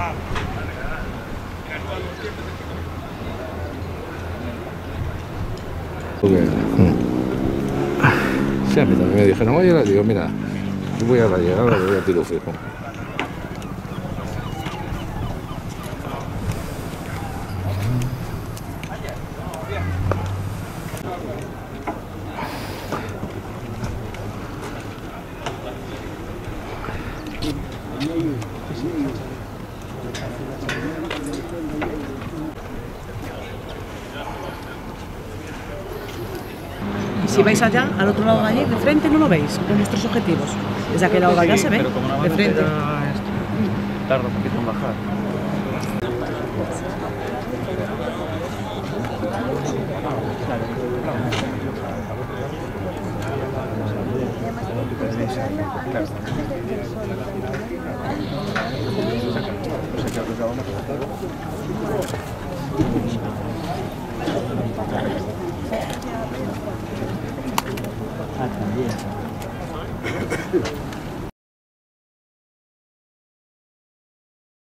Sí, a mí también me dijeron, oye, digo, mira, voy a la llegada, voy a tiro fijo. Si vais allá, al otro lado de allí, de frente, no lo veis, con vuestros objetivos. Desde aquel lado de allá se ve, de frente. Tarda un poquito en bajar. Claro.